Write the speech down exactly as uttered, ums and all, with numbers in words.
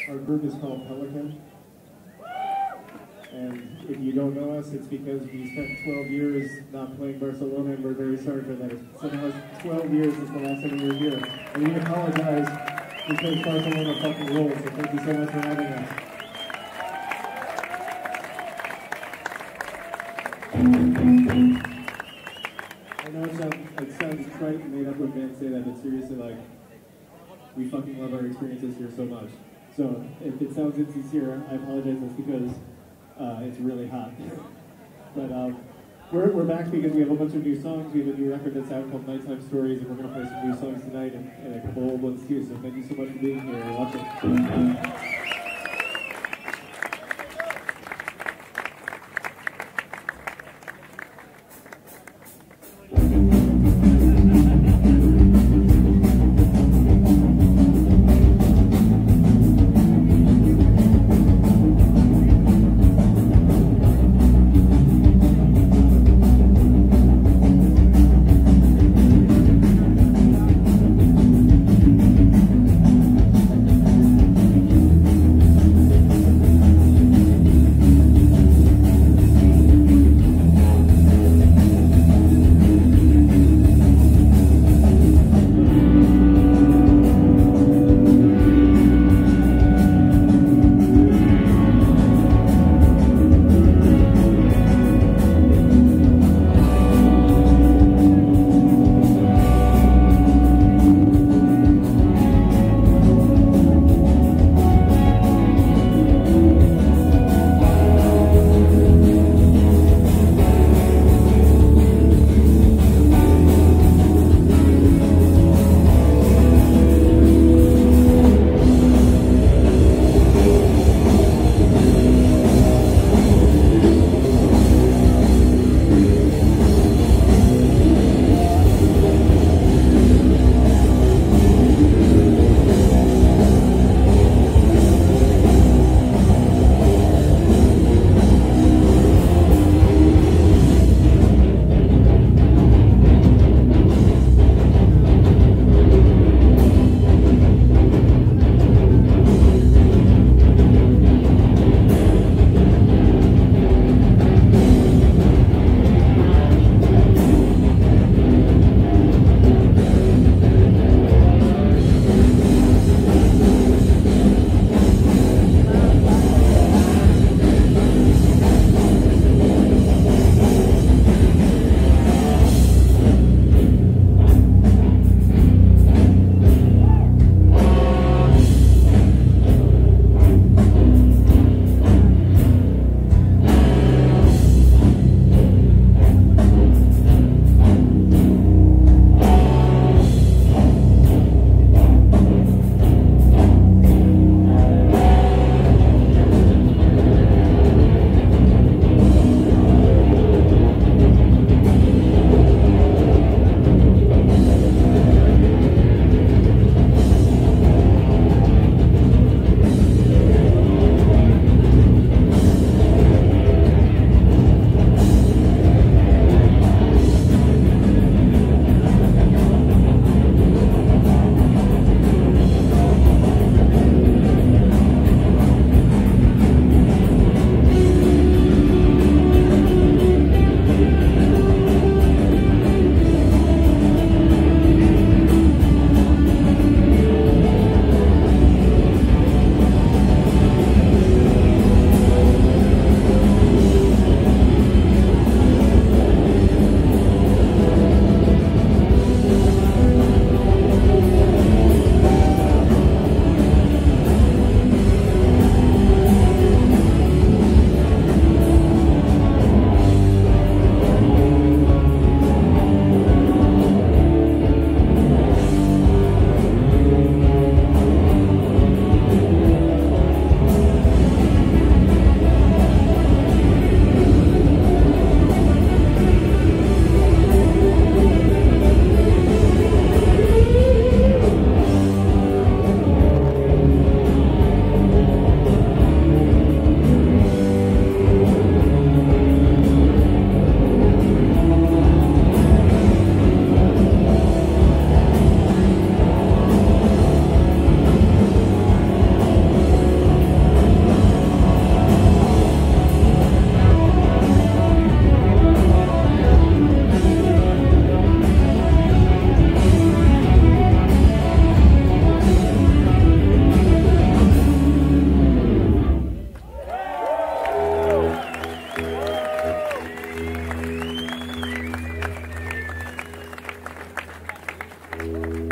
Our group is called Pelican. And if you don't know us, it's because we spent twelve years not playing Barcelona, and we're very sorry for that. Somehow twelve years is the last time we were here. And we apologize because Barcelona fucking rules, so thank you so much for having us. I know it sounds, it sounds trite and made up when bands say that, but seriously, like, we fucking love our experiences here so much. So if it sounds insincere, I apologize. That's because uh, it's really hot. But um, we're, we're back because we have a bunch of new songs. We have a new record that's out called Nighttime Stories, and we're going to play some new songs tonight and, and a couple old ones too. So thank you so much for being here and watching. Thank you.